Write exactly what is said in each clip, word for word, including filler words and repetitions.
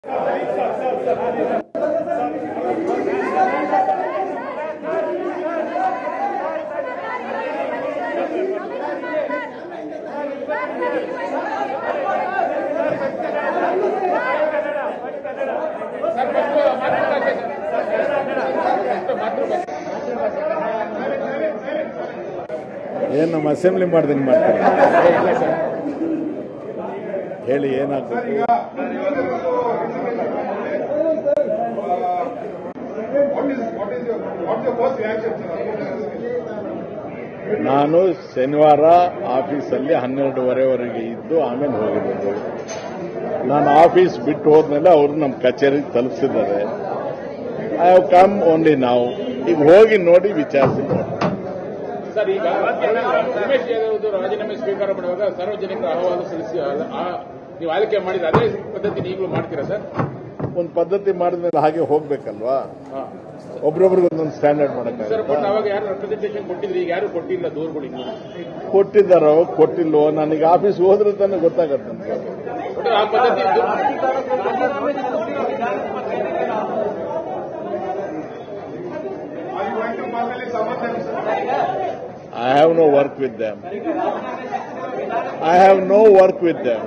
ಏನು ನಮ್ಮ ಅಸೆಂಬ್ಲಿ ಮಾಡ್ದಂಗೆ ಮಾಡ್ತಾರೆ ಹೇಳಿ ಏನಾಗ್ತದೆ. ನಾನು ಶನಿವಾರ ಆಫೀಸಲ್ಲಿ ಹನ್ನೆರಡುವರೆವರೆಗೆ ಇದ್ದು ಆಮೇಲೆ ಹೋಗಿರೋದು. ನಾನು ಆಫೀಸ್ ಬಿಟ್ಟು ಹೋದ್ಮೇಲೆ ಅವರು ನಮ್ಮ ಕಚೇರಿಗೆ ತಲುಪಿಸಿದ್ದಾರೆ. ಐ ಹ್ಯಾವ್ ಕಮ್ ಓನ್ಲಿ ನಾವು ಈಗ ಹೋಗಿ ನೋಡಿ ವಿಚಾರಿಸಿದ್ದಾರೆ. ಸರ್, ಈಗ ಉಮೇಶ್ ಜಾಧವ್ ರಾಜೀನಾಮೆ ಸ್ವೀಕಾರ ಮಾಡುವಾಗ ಸಾರ್ವಜನಿಕರ ಅಹವಾಲು ಸಲ್ಲಿಸಿ ನೀವು ಆಯ್ಕೆ ಮಾಡಿದ ಅದೇ ಪದ್ಧತಿ ಈಗಲೂ ಮಾಡ್ತೀರಾ ಸರ್? ಒಂದು ಪದ್ಧತಿ ಮಾಡಿದ್ಮೇಲೆ ಹಾಗೆ ಹೋಗ್ಬೇಕಲ್ವಾ, ಒಬ್ರೊಬ್ರಿಗೆ ಒಂದೊಂದು ಸ್ಟ್ಯಾಂಡರ್ಡ್ ಮಾಡಕ್ಕೆ. ಸರ್, ಬಟ್ ಅವಾಗ ಯಾರು ರೆಪ್ರೆಸೆಂಟೇಷನ್ ಕೊಟ್ಟಿದ್ರಿ, ಈಗ ಯಾರು ಕೊಟ್ಟಿಲ್ಲ ದೂರುಗಳಿಗೆ? ಕೊಟ್ಟಿದ್ದಾರೋ ಕೊಟ್ಟಿಲ್ವೋ ನನಗೆ ಆಫೀಸ್ ಹೋದ್ರೆ ತಾನೇ ಗೊತ್ತಾಗತ್ತೆ ಅಂತ. ಆ ಪದ್ಧತಿ I have no work with them. I have no work with them.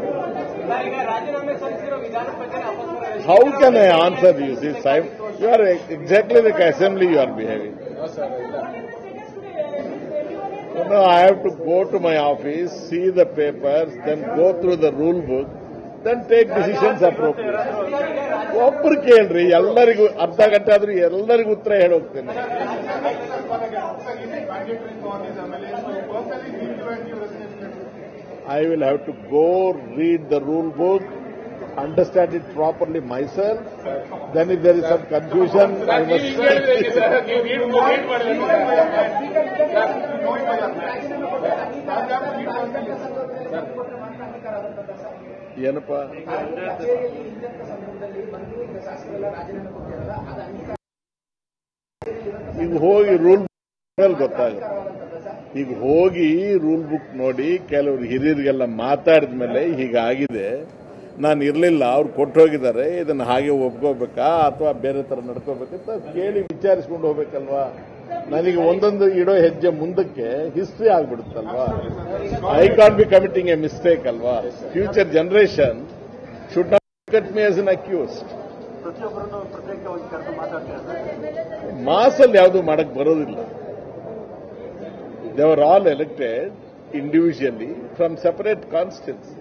How can I answer you? See, Simon, you are exactly like assembly you are behaving. No, I have to go to my office, see the papers, then go through the rule book, then take decisions appropriately. ಒಬ್ಬರು ಕೇಳ್ರಿ, ಎಲ್ಲರಿಗೂ ಅರ್ಧ ಗಂಟೆ ಆದ್ರೂ ಎಲ್ಲರಿಗೂ ಉತ್ತರ ಹೇಳಿ ಹೋಗ್ತೇನೆ. I will have to go read the rule book, understand it properly myself. Then if there is some confusion, I must. ಏನಪ್ಪ ಈಗ ಹೋಗಿ ರೂಲ್ ಬುಕ್ ಗೊತ್ತಾಗುತ್ತೆ. ಈಗ ಹೋಗಿ ರೂಲ್ ಬುಕ್ ನೋಡಿ ಕೆಲವರು ಹಿರಿಯರಿಗೆಲ್ಲ ಮಾತಾಡಿದ ಮೇಲೆ ಹೀಗಾಗಿದೆ, ನಾನು ಇರಲಿಲ್ಲ, ಅವ್ರು ಕೊಟ್ಟು ಹೋಗಿದ್ದಾರೆ, ಇದನ್ನು ಹಾಗೆ ಒಪ್ಕೋಬೇಕಾ ಅಥವಾ ಬೇರೆ ತರ ನಡ್ಕೋಬೇಕಂತ ಕೇಳಿ ವಿಚಾರಿಸ್ಕೊಂಡು ಹೋಗ್ಬೇಕಲ್ವಾ. ನನಗೆ ಒಂದೊಂದು ಇಡೋ ಹೆಜ್ಜೆ ಮುಂದಕ್ಕೆ ಹಿಸ್ಟ್ರಿ ಆಗ್ಬಿಡುತ್ತಲ್ವಾ. I can't be committing a mistake ಅಲ್ವಾ. Future generation should not cut me as an accused. ಮಾಸಲ್ಲಿ ಯಾವುದು ಮಾಡಕ್ ಬರೋದಿಲ್ಲ. They were all elected individually from separate constituencies.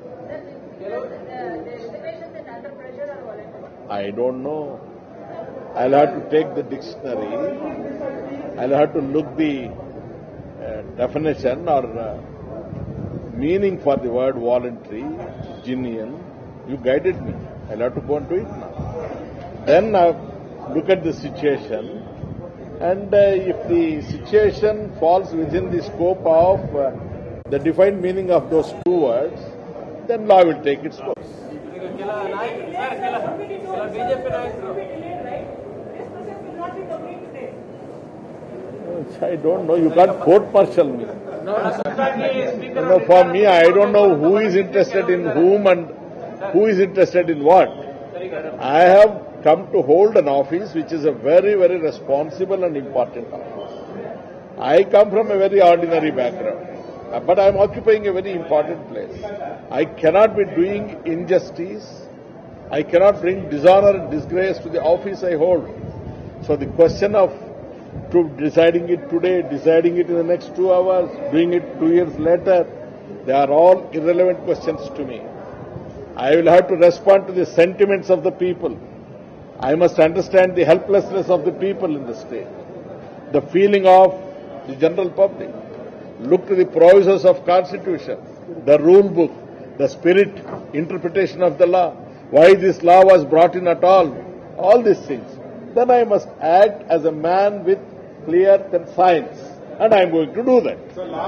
I don't know. I'll have to take the dictionary. I'll have to look the uh, definition or uh, meaning for the word voluntary, genuine. You guided me. I'll have to go and do it now. Then I'll look at the situation, and uh, if the situation falls within the scope of uh, the defined meaning of those two words, then law will take its course. I don't know. You can't court-martial me. No, no, for me, I don't know who is interested in whom and who is interested in what. I have come to hold an office which is a very, very responsible and important office. I come from a very ordinary background, but I am occupying a very important place. I cannot be doing injustice. I cannot bring dishonor and disgrace to the office I hold. So the question of to deciding it today, deciding it in the next two hours, doing it two years later, they are all irrelevant questions to me. I will have to respond to the sentiments of the people. I must understand the helplessness of the people in the state, the feeling of the general public. Look to the provisos of Constitution, the rule book, the spirit, interpretation of the law, why this law was brought in at all, all these things. Then I must act as a man with clear conscience, and I am going to do that.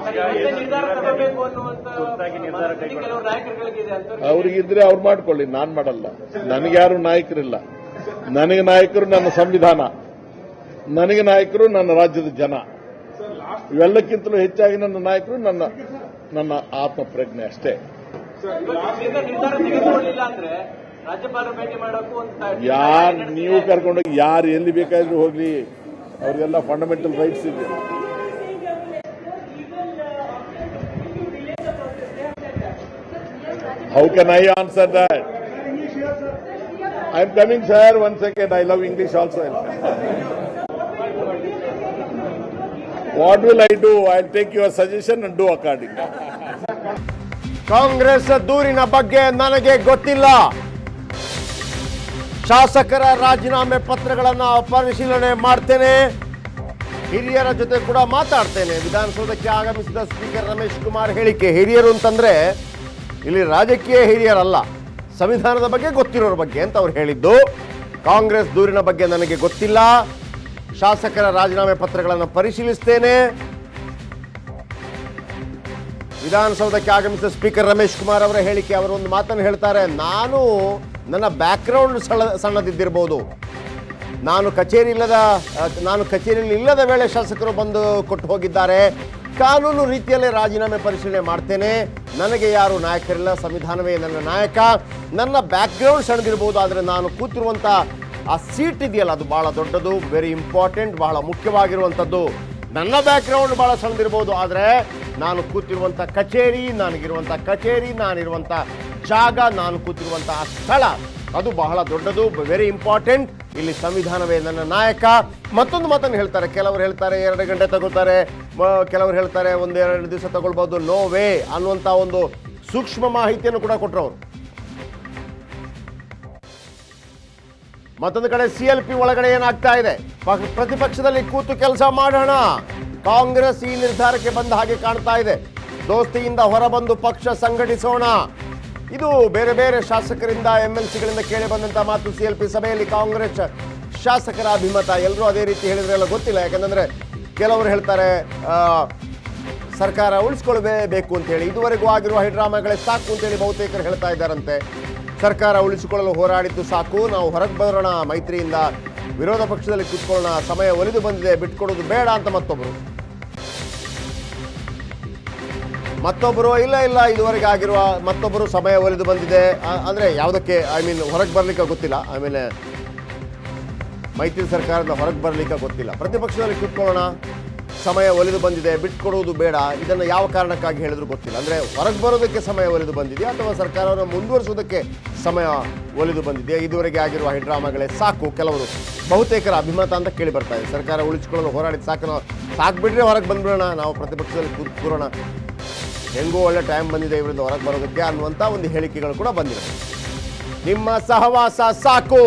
ಅವರಿಗಿದ್ರೆ ಅವ್ರು ಮಾಡ್ಕೊಳ್ಳಿ, ನಾನ್ ಮಾಡಲ್ಲ. ನನಗ್ಯಾರು ನಾಯಕರಿಲ್ಲ. ನನಗೆ ನಾಯಕರು ನನ್ನ ಸಂವಿಧಾನ, ನನಗೆ ನಾಯಕರು ನನ್ನ ರಾಜ್ಯದ ಜನ. ಇವೆಲ್ಲಕ್ಕಿಂತಲೂ ಹೆಚ್ಚಾಗಿ ನನ್ನ ನಾಯಕರು ನನ್ನ ನನ್ನ ಆತ್ಮ ಪ್ರಜ್ಞೆ ಅಷ್ಟೇ. ರಾಜ್ಯಪಾಲರು ಭೇಟಿ ಮಾಡೋಕ್ಕೂ ಯಾರು ನೀವು ಕರ್ಕೊಂಡೋಗಿ ಯಾರು ಎಲ್ಲಿ ಬೇಕಾದ್ರೂ ಹೋಗ್ಲಿ, ಅವ್ರಿಗೆಲ್ಲ ಫಂಡಮೆಂಟಲ್ ರೈಟ್ಸ್ ಇದೆ. How can I answer that? I am coming, sir. One second. I love English also. What will I do? I'll take your suggestion and do accordingly. Congress ದೂರಿನ ಬಗ್ಗೆ ನನಗೆ ಗೊತ್ತಿಲ್ಲ. ಶಾಸಕರ ರಾಜೀನಾಮೆ ಪತ್ರಗಳನ್ನು ಪರಿಶೀಲನೆ ಮಾಡ್ತೇನೆ, ಹಿರಿಯರ ಜೊತೆ ಕೂಡ ಮಾತಾಡ್ತೇನೆ. ವಿಧಾನಸೌಧಕ್ಕೆ ಆಗಮಿಸಿದ ಸ್ಪೀಕರ್ ರಮೇಶ್ ಕುಮಾರ್ ಹೇಳಿಕೆ. ಹಿರಿಯರು ಅಂತಂದ್ರೆ ಇಲ್ಲಿ ರಾಜಕೀಯ ಹಿರಿಯರಲ್ಲ, ಸಂವಿಧಾನದ ಬಗ್ಗೆ ಗೊತ್ತಿರೋರ ಬಗ್ಗೆ ಅಂತ ಅವ್ರು ಹೇಳಿದ್ದು. ಕಾಂಗ್ರೆಸ್ ದೂರಿನ ಬಗ್ಗೆ ನನಗೆ ಗೊತ್ತಿಲ್ಲ, ಶಾಸಕರ ರಾಜೀನಾಮೆ ಪತ್ರಗಳನ್ನು ಪರಿಶೀಲಿಸ್ತೇನೆ. ವಿಧಾನಸೌಧಕ್ಕೆ ಆಗಮಿಸಿದ ಸ್ಪೀಕರ್ ರಮೇಶ್ ಕುಮಾರ್ ಅವರ ಹೇಳಿಕೆ. ಅವರು ಒಂದು ಮಾತನ್ನು ಹೇಳ್ತಾರೆ, ನಾನು ನನ್ನ ಬ್ಯಾಕ್ಗ್ರೌಂಡ್ ಸಣ್ಣ ಸಣ್ಣದಿದ್ದಿರ್ಬೋದು, ನಾನು ಕಚೇರಿ ಇಲ್ಲದ ನಾನು ಕಚೇರಿಯಲ್ಲಿ ಇಲ್ಲದ ವೇಳೆ ಶಾಸಕರು ಬಂದು ಕೊಟ್ಟು ಹೋಗಿದ್ದಾರೆ, ಕಾನೂನು ರೀತಿಯಲ್ಲೇ ರಾಜೀನಾಮೆ ಪರಿಶೀಲನೆ ಮಾಡ್ತೇನೆ, ನನಗೆ ಯಾರು ನಾಯಕರಿಲ್ಲ, ಸಂವಿಧಾನವೇ ನನ್ನ ನಾಯಕ. ನನ್ನ ಬ್ಯಾಕ್ಗ್ರೌಂಡ್ ಸಣ್ಣದಿರ್ಬೋದು, ಆದರೆ ನಾನು ಕೂತಿರುವಂಥ ಆ ಸೀಟ್ ಇದೆಯಲ್ಲ ಅದು ಭಾಳ ದೊಡ್ಡದು, ವೆರಿ ಇಂಪಾರ್ಟೆಂಟ್, ಬಹಳ ಮುಖ್ಯವಾಗಿರುವಂಥದ್ದು. ನನ್ನ ಬ್ಯಾಕ್ಗ್ರೌಂಡ್ ಭಾಳ ಸಣ್ಣದಿರ್ಬೋದು, ಆದರೆ ನಾನು ಕೂತಿರುವಂಥ ಕಚೇರಿ, ನನಗಿರುವಂಥ ಕಚೇರಿ, ನಾನಿರುವಂಥ ಜಾಗ, ನಾನು ಕೂತಿರುವಂಥ ಸ್ಥಳ ಅದು ಬಹಳ ದೊಡ್ಡದು, ವೆರಿ ಇಂಪಾರ್ಟೆಂಟ್. ಇಲ್ಲಿ ಸಂವಿಧಾನವೇ ನನ್ನ ನಾಯಕ. ಮತ್ತೊಂದು ಮಾತನ್ನು ಹೇಳ್ತಾರೆ, ಕೆಲವರು ಹೇಳ್ತಾರೆ ಎರಡು ಗಂಟೆ ತಗೋತಾರೆ, ಕೆಲವರು ಹೇಳ್ತಾರೆ ಒಂದೆರಡು ದಿವಸ ತಗೊಳ್ಬೋದು, ನೋ ವೇ ಅನ್ನುವಂಥ ಒಂದು ಸೂಕ್ಷ್ಮ ಮಾಹಿತಿಯನ್ನು ಕೂಡ ಕೊಟ್ಟರು ಅವರು. ಮತ್ತೊಂದು ಕಡೆ ಸಿ ಎಲ್ ಪಿ ಒಳಗಡೆ ಏನಾಗ್ತಾ ಇದೆ, ಪ್ರತಿಪಕ್ಷದಲ್ಲಿ ಕೂತು ಕೆಲಸ ಮಾಡೋಣ, ಕಾಂಗ್ರೆಸ್ ಈ ನಿರ್ಧಾರಕ್ಕೆ ಬಂದ ಹಾಗೆ ಕಾಣ್ತಾ ಇದೆ. ದೋಸ್ತಿಯಿಂದ ಹೊರಬಂದು ಪಕ್ಷ ಸಂಘಟಿಸೋಣ, ಇದು ಬೇರೆ ಬೇರೆ ಶಾಸಕರಿಂದ ಎಂ ಎಲ್ ಸಿಗಳಿಂದ ಕೇಳಿ ಬಂದಂಥ ಮಾತು. ಸಿ ಎಲ್ ಪಿ ಸಭೆಯಲ್ಲಿ ಕಾಂಗ್ರೆಸ್ ಶಾಸಕರ ಅಭಿಮತ. ಎಲ್ಲರೂ ಅದೇ ರೀತಿ ಹೇಳಿದ್ರೆಲ್ಲ ಗೊತ್ತಿಲ್ಲ, ಯಾಕಂದ್ರೆ ಕೆಲವರು ಹೇಳ್ತಾರೆ ಸರ್ಕಾರ ಉಳಿಸ್ಕೊಳ್ಬೇಕು ಅಂತೇಳಿ, ಇದುವರೆಗೂ ಆಗಿರುವ ಹೈಡ್ರಾಮಾಗಳೇ ಸಾಕು ಅಂತೇಳಿ ಬಹುತೇಕರು ಹೇಳ್ತಾ ಇದ್ದಾರಂತೆ. ಸರ್ಕಾರ ಉಳಿಸಿಕೊಳ್ಳಲು ಹೋರಾಡಿದ್ದು ಸಾಕು, ನಾವು ಹೊರಗೆ ಬರೋಣ, ಮೈತ್ರಿಯಿಂದ ವಿರೋಧ ಪಕ್ಷದಲ್ಲಿ ಕೂತ್ಕೊಳ್ಳೋಣ, ಸಮಯ ಒಲಿದು ಬಂದಿದೆ, ಬಿಟ್ಕೊಡೋದು ಬೇಡ ಅಂತ ಮತ್ತೊಬ್ಬರು ಮತ್ತೊಬ್ಬರು ಇಲ್ಲ ಇಲ್ಲ ಇದುವರೆಗೆ ಆಗಿರುವ ಮತ್ತೊಬ್ಬರು ಸಮಯ ಒಲಿದು ಬಂದಿದೆ ಅಂದರೆ ಯಾವುದಕ್ಕೆ, ಐ ಮೀನ್ ಹೊರಗೆ ಬರಲಿಕ್ಕೆ ಗೊತ್ತಿಲ್ಲ, ಆಮೇಲೆ ಮೈತ್ರಿ ಸರ್ಕಾರದ ಹೊರಗೆ ಬರಲಿಕ್ಕೆ ಗೊತ್ತಿಲ್ಲ. ಪ್ರತಿಪಕ್ಷದಲ್ಲಿ ಕೂತ್ಕೊಳ್ಳೋಣ, ಸಮಯ ಒಲಿದು ಬಂದಿದೆ, ಬಿಟ್ಕೊಡುವುದು ಬೇಡ, ಇದನ್ನು ಯಾವ ಕಾರಣಕ್ಕಾಗಿ ಹೇಳಿದ್ರು ಗೊತ್ತಿಲ್ಲ. ಅಂದರೆ ಹೊರಗೆ ಬರೋದಕ್ಕೆ ಸಮಯ ಒಲಿದು ಬಂದಿದೆಯಾ ಅಥವಾ ಸರ್ಕಾರವನ್ನು ಮುಂದುವರಿಸೋದಕ್ಕೆ ಸಮಯ ಒಲಿದು ಬಂದಿದೆಯಾ? ಇದುವರೆಗೆ ಆಗಿರುವ ಹೈಡ್ರಾಮಾಗಳೇ ಸಾಕು, ಕೆಲವರು ಬಹುತೇಕರ ಅಭಿಮತ ಅಂತ ಕೇಳಿ ಬರ್ತಾ ಇದೆ. ಸರ್ಕಾರ ಉಳಿಸಿಕೊಳ್ಳಲು ಹೋರಾಡಿದ ಸಾಕು, ನಾವು ಸಾಕು ಬಿಡ್ರೆ ಹೊರಗೆ ಬಂದ್ಬಿಡೋಣ, ನಾವು ಪ್ರತಿಪಕ್ಷದಲ್ಲಿ ಕೂತ್ಕೊಳ್ಳೋಣ, ಹೆಂಗೂ ಒಳ್ಳೆ ಟೈಮ್ ಬಂದಿದೆ ಇವರಿಂದ ಹೊರಗೆ ಬರೋದಕ್ಕೆ ಅನ್ನುವಂಥ ಒಂದು ಹೇಳಿಕೆಗಳು ಕೂಡ ಬಂದಿದೆ. ನಿಮ್ಮ ಸಹವಾಸ ಸಾಕು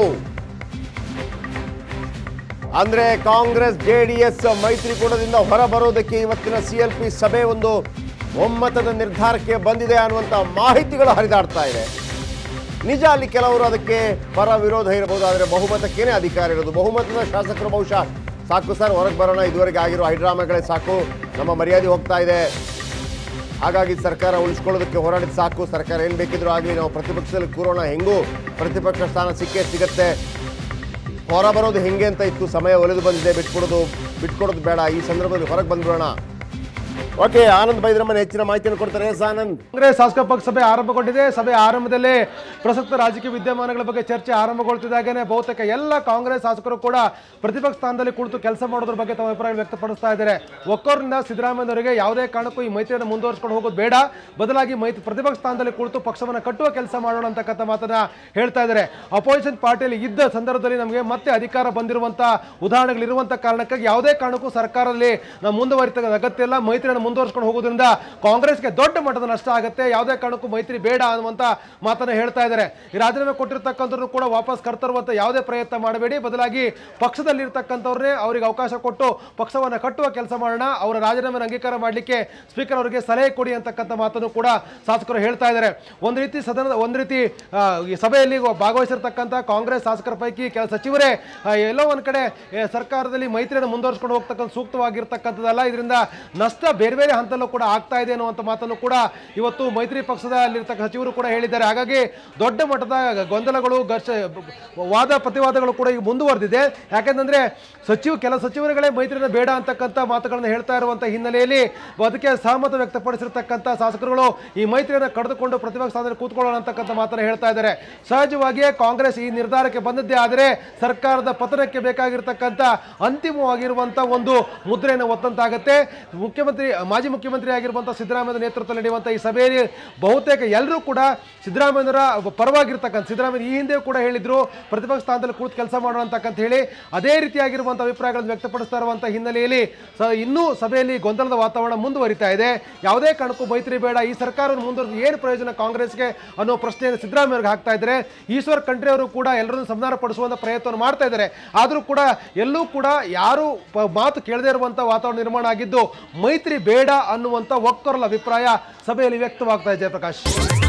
ಅಂದ್ರೆ ಕಾಂಗ್ರೆಸ್ ಜೆಡಿಎಸ್ ಮೈತ್ರಿಕೂಟದಿಂದ ಹೊರ ಬರೋದಕ್ಕೆ ಇವತ್ತಿನ ಸಿ ಎಲ್ ಪಿ ಸಭೆ ಒಂದು ಒಮ್ಮತದ ನಿರ್ಧಾರಕ್ಕೆ ಬಂದಿದೆ ಅನ್ನುವಂಥ ಮಾಹಿತಿಗಳು ಹರಿದಾಡ್ತಾ ಇದೆ. ನಿಜ ಅಲ್ಲಿ ಕೆಲವರು ಅದಕ್ಕೆ ಪರ ವಿರೋಧ ಇರಬಹುದು, ಆದರೆ ಬಹುಮತಕ್ಕೇನೆ ಅಧಿಕಾರ ಇರೋದು. ಬಹುಮತದ ಶಾಸಕರು ಬಹುಶಃ ಸಾಕು ಸರ್ ಹೊರಗೆ ಬರೋಣ, ಇದುವರೆಗೆ ಆಗಿರೋ ಹೈಡ್ರಾಮಾಗಳೇ ಸಾಕು, ನಮ್ಮ ಮರ್ಯಾದೆ ಹೋಗ್ತಾ ಇದೆ, ಹಾಗಾಗಿ ಸರ್ಕಾರ ಉಳಿಸ್ಕೊಳ್ಳೋದಕ್ಕೆ ಹೋರಾಡಿದ ಸಾಕು, ಸರ್ಕಾರ ಏನು ಬೇಕಿದ್ರೂ ಆಗಲಿ, ನಾವು ಪ್ರತಿಪಕ್ಷದಲ್ಲಿ ಕೂರೋಣ, ಹೆಂಗೂ ಪ್ರತಿಪಕ್ಷ ಸ್ಥಾನ ಸಿಕ್ಕೇ ಸಿಗತ್ತೆ, ಹೊರ ಬರೋದು ಹೆಂಗೆ ಅಂತ ಇತ್ತು, ಸಮಯ ಒಲಿದು ಬಂದಿದೆ, ಬಿಟ್ಕೊಡೋದು ಬಿಟ್ಕೊಡೋದು ಬೇಡ, ಈ ಸಂದರ್ಭದಲ್ಲಿ ಹೊರಗೆ ಬಂದ್ಬಿಡೋಣ. ಓಕೆ, ಆನಂದ್ ಬೈದ್ರಮ್ಮನ ಹೆಚ್ಚಿನ ಮಾಹಿತಿಯನ್ನು ಕೊಡ್ತಾರೆ. ಎಸ್ ಆನಂದ್. ಕಾಂಗ್ರೆಸ್ ಶಾಸಕ ಪಕ್ಷ ಸಭೆ ಆರಂಭಗೊಂಡಿದೆ. ಸಭೆ ಆರಂಭದಲ್ಲೇ ಪ್ರಸಕ್ತ ರಾಜಕೀಯ ವಿದ್ಯಮಾನಗಳ ಬಗ್ಗೆ ಚರ್ಚೆ ಆರಂಭಗೊಳ್ತಿದ್ದಾಗೇನೆ ಬಹುತೇಕ ಎಲ್ಲ ಕಾಂಗ್ರೆಸ್ ಶಾಸಕರು ಕೂಡ ಪ್ರತಿಪಕ್ಷ ಸ್ಥಾನದಲ್ಲಿ ಕುಳಿತು ಕೆಲಸ ಮಾಡೋದ್ರ ಬಗ್ಗೆ ತಮ್ಮ ಅಭಿಪ್ರಾಯ ವ್ಯಕ್ತಪಡಿಸ್ತಾ ಇದ್ದಾರೆ. ಒಕ್ಕೋರ್ನಿಂದ ಸಿದ್ದರಾಮಯ್ಯನವರಿಗೆ ಯಾವುದೇ ಕಾರಣಕ್ಕೂ ಈ ಮೈತ್ರಿಯನ್ನು ಮುಂದುವರಿಸಿಕೊಂಡು ಹೋಗೋದು ಬೇಡ, ಬದಲಾಗಿ ಮೈತ್ರಿ ಪ್ರತಿಪಕ್ಷ ಸ್ಥಾನದಲ್ಲಿ ಕುಳಿತು ಪಕ್ಷವನ್ನು ಕಟ್ಟುವ ಕೆಲಸ ಮಾಡೋಣ ಅಂತಕ್ಕಂಥ ಮಾತನ್ನ ಹೇಳ್ತಾ ಇದ್ದಾರೆ. ಅಪೋಸಿಷನ್ ಪಾರ್ಟಿಯಲ್ಲಿ ಇದ್ದ ಸಂದರ್ಭದಲ್ಲಿ ನಮಗೆ ಮತ್ತೆ ಅಧಿಕಾರ ಬಂದಿರುವಂತ ಉದಾಹರಣೆಗಳಿರುವಂತ ಕಾರಣಕ್ಕಾಗಿ ಯಾವುದೇ ಕಾರಣಕ್ಕೂ ಸರ್ಕಾರದಲ್ಲಿ ನಾವು ಮುಂದುವರಿತ ಅಗತ್ಯ ಇಲ್ಲ, ಮೈತ್ರಿಯನ್ನು ಮುಂದುವರಿಸಿಕೊಂಡು ಹೋಗೋದ್ರಿಂದ ಕಾಂಗ್ರೆಸ್ಗೆ ದೊಡ್ಡ ಮಟ್ಟದ ನಷ್ಟ ಆಗುತ್ತೆ, ಯಾವುದೇ ಕಾರಣಕ್ಕೂ ಮೈತ್ರಿ ಬೇಡ ಅನ್ನುವಂತ ಮಾತನ್ನ ಹೇಳ್ತಾ ಇದ್ದಾರೆ. ಈ ರಾಜೀನಾಮೆ ಕೊಟ್ಟಿರ್ತಕ್ಕಂಥವ್ರು ಕೂಡ ವಾಪಸ್ ಕರ್ತರುವಂತ ಯಾವುದೇ ಪ್ರಯತ್ನ ಮಾಡಬೇಡಿ, ಬದಲಾಗಿ ಪಕ್ಷದಲ್ಲಿ ಇರ್ತಕ್ಕಂಥವ್ರನ್ನೇ ಅವರಿಗೆ ಅವಕಾಶ ಕೊಟ್ಟು ಪಕ್ಷವನ್ನು ಕಟ್ಟುವ ಕೆಲಸ ಮಾಡೋಣ, ಅವರ ರಾಜೀನಾಮೆ ಅಂಗೀಕಾರ ಮಾಡಲಿಕ್ಕೆ ಸ್ಪೀಕರ್ ಅವರಿಗೆ ಸಲಹೆ ಕೊಡಿ ಅಂತಕ್ಕಂಥ ಮಾತನ್ನು ಕೂಡ ಶಾಸಕರು ಹೇಳ್ತಾ ಇದ್ದಾರೆ. ಒಂದು ರೀತಿ ಸದನದ ಒಂದು ರೀತಿ ಈ ಸಭೆಯಲ್ಲಿ ಭಾಗವಹಿಸಿರ್ತಕ್ಕಂಥ ಕಾಂಗ್ರೆಸ್ ಶಾಸಕರ ಪೈಕಿ ಕೆಲ ಸಚಿವರೇ ಎಲ್ಲೋ ಒಂದ್ ಕಡೆ ಸರ್ಕಾರದಲ್ಲಿ ಮೈತ್ರಿಯನ್ನು ಮುಂದುವರಿಸಿಕೊಂಡು ಹೋಗ್ತಕ್ಕಂಥ ಸೂಕ್ತವಾಗಿರ್ತಕ್ಕಂಥದ್ದಲ್ಲ, ಇದರಿಂದ ನಷ್ಟ ಬೇರೆ ಬೇರೆ ಬೇರೆ ಹಂತಲ್ಲೂ ಕೂಡ ಆಗ್ತಾ ಇದೆ ಅನ್ನುವಂಥ ಮಾತನ್ನು ಕೂಡ ಇವತ್ತು ಮೈತ್ರಿ ಪಕ್ಷದಲ್ಲಿರ್ತಕ್ಕ ಸಚಿವರು ಕೂಡ ಹೇಳಿದ್ದಾರೆ. ಹಾಗಾಗಿ ದೊಡ್ಡ ಮಟ್ಟದ ಗೊಂದಲಗಳು ಘರ್ಷ ವಾದ ಪ್ರತಿವಾದಗಳು ಕೂಡ ಈಗ ಮುಂದುವರೆದಿದೆ. ಯಾಕೆಂದ್ರೆ ಸಚಿವ ಕೆಲ ಸಚಿವರುಗಳೇ ಮೈತ್ರಿನ ಬೇಡ ಅಂತಕ್ಕಂಥ ಮಾತುಗಳನ್ನು ಹೇಳ್ತಾ ಇರುವಂಥ ಹಿನ್ನೆಲೆಯಲ್ಲಿ ಅದಕ್ಕೆ ಸಹಮತ ವ್ಯಕ್ತಪಡಿಸಿರ್ತಕ್ಕಂಥ ಶಾಸಕರುಗಳು ಈ ಮೈತ್ರಿಯನ್ನು ಕಳೆದುಕೊಂಡು ಪ್ರತಿಪಕ್ಷ ಸ್ಥಾನದಲ್ಲಿ ಕೂತ್ಕೊಳ್ಳೋಣ ಅಂತಕ್ಕಂಥ ಮಾತನ್ನು ಹೇಳ್ತಾ ಇದ್ದಾರೆ. ಸಹಜವಾಗಿಯೇ ಕಾಂಗ್ರೆಸ್ ಈ ನಿರ್ಧಾರಕ್ಕೆ ಬಂದಿದ್ದೇ ಆದರೆ ಸರ್ಕಾರದ ಪತನಕ್ಕೆ ಬೇಕಾಗಿರ್ತಕ್ಕಂಥ ಅಂತಿಮವಾಗಿರುವಂಥ ಒಂದು ಮುದ್ರೆಯನ್ನು ಒತ್ತಂತಾಗುತ್ತೆ. ಮುಖ್ಯಮಂತ್ರಿ ಮಾಜಿ ಮುಖ್ಯಮಂತ್ರಿ ಆಗಿರುವಂಥ ಸಿದ್ದರಾಮಯ್ಯ ನೇತೃತ್ವದಲ್ಲಿ ನಡೆಯುವಂಥ ಈ ಸಭೆಯಲ್ಲಿ ಬಹುತೇಕ ಎಲ್ಲರೂ ಕೂಡ ಸಿದ್ದರಾಮಯ್ಯರ ಪರವಾಗಿರ್ತಕ್ಕಂಥ ಸಿದ್ದರಾಮಯ್ಯ ಈ ಹಿಂದೆ ಕೂಡ ಹೇಳಿದ್ರು ಪ್ರತಿಪಕ್ಷ ಸ್ಥಾನದಲ್ಲಿ ಕೂತು ಕೆಲಸ ಮಾಡೋಣ ಅಂತಕ್ಕಂತ ಹೇಳಿ ಅದೇ ರೀತಿಯಾಗಿರುವಂಥ ಅಭಿಪ್ರಾಯಗಳನ್ನು ವ್ಯಕ್ತಪಡಿಸ್ತಾ ಇರುವಂಥ ಹಿನ್ನೆಲೆಯಲ್ಲಿ ಇನ್ನೂ ಸಭೆಯಲ್ಲಿ ಗೊಂದಲದ ವಾತಾವರಣ ಮುಂದುವರಿತಾ ಇದೆ. ಯಾವುದೇ ಕಾರಣಕ್ಕೂ ಮೈತ್ರಿ ಬೇಡ, ಈ ಸರ್ಕಾರವನ್ನು ಮುಂದುವರೆದು ಏನು ಪ್ರಯೋಜನ ಕಾಂಗ್ರೆಸ್ಗೆ ಅನ್ನೋ ಪ್ರಶ್ನೆಯನ್ನು ಸಿದ್ದರಾಮಯ್ಯರಿಗೆ ಹಾಕ್ತಾ ಇದ್ದಾರೆ. ಈಶ್ವರ್ ಖಂಡ್ರೆ ಅವರು ಕೂಡ ಎಲ್ಲರನ್ನು ಸಮಾಧಾನ ಪಡಿಸುವಂಥ ಪ್ರಯತ್ನವನ್ನು ಮಾಡ್ತಾ ಇದ್ದಾರೆ. ಆದರೂ ಕೂಡ ಎಲ್ಲೂ ಕೂಡ ಯಾರು ಮಾತು ಕೇಳದೇ ಇರುವಂಥ ವಾತಾವರಣ ನಿರ್ಮಾಣ ಆಗಿದ್ದು ಮೈತ್ರಿ ಬೇಡ ಅನ್ನುವಂಥ ಒಕ್ಕೊರಲ ಅಭಿಪ್ರಾಯ ಸಭೆಯಲ್ಲಿ ವ್ಯಕ್ತವಾಗ್ತಾ ಇದೆ. ಜಯಪ್ರಕಾಶ್.